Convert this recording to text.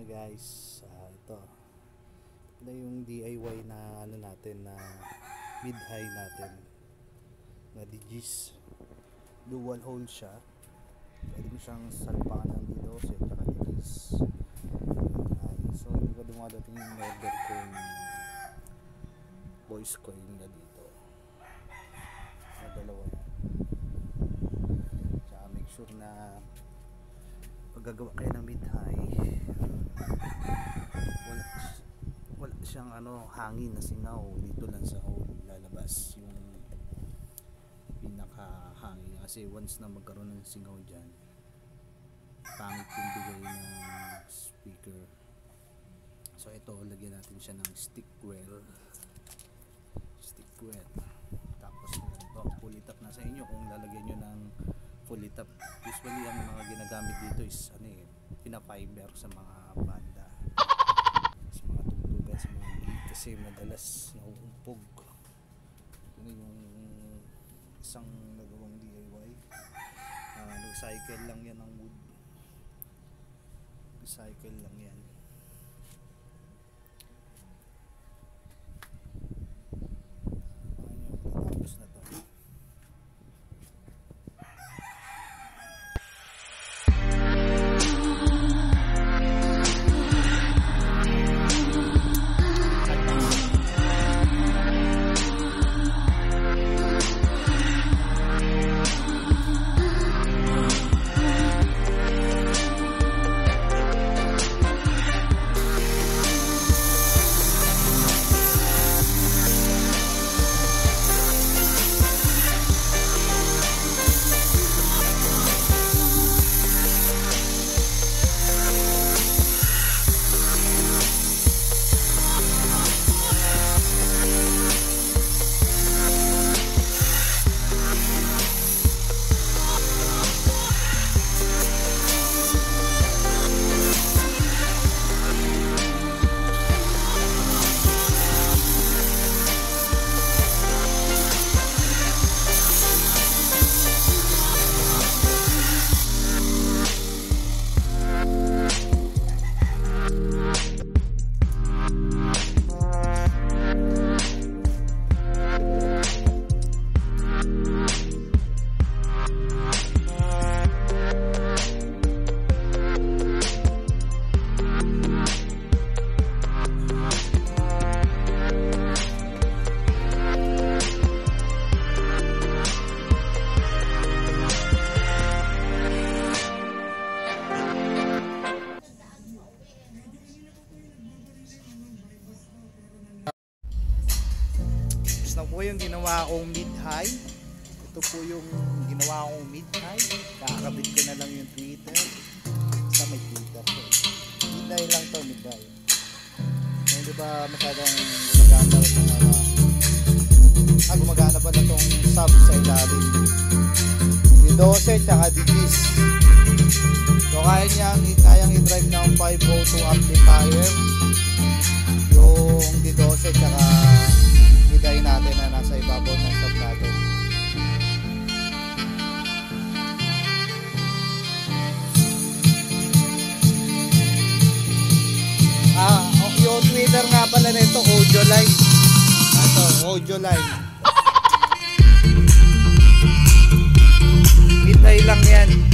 guys, ito yung DIY na ano natin, na mid-high natin na Digis. Dual hole siya, pwede mo siyang salpakan ng D12 at saka Digis. So hindi pa dumadating yung order kong voice coil na dito na dalawa yan. Tsaka make sure na pag gagawa kayo ng mid-high, wala siyang hangin na singaw dito lang sa hole, lalabas yung pinaka-hangin kasi once na magkaroon ng singaw dyan, pangit yung bigay ng speaker. So ito, lagyan natin siya ng stick well, tapos ito, fully tap na sa inyo kung lalagyan nyo ng fully tap. Usually ang mga ginagamit dito is pina-fiber sa mga banda, sa mga tugtugan, sa mga gig, kasi madalas nauumpog. Ito yung isang nagawang DIY. Recycle lang yan ng wood, recycle lang yan. Tapos na to. Na po yung ginawa kong mid-high. Ito po yung ginawa kong mid-high. Kakabit ko na lang yung tweeter. Basta may tweeter po. Mid-high lang to, mid-high. Hindi ba masyadong gumagana pa na itong sub sa ilalim. D12 tsaka Digis. So kayang i-drive ng 502 amplifier yung D12 tsaka mid-high natin na nasa ibabaw ng sub natin. Yung Twitter nga pala nito, audio line. Ito, audio line. Mid-high lang yan.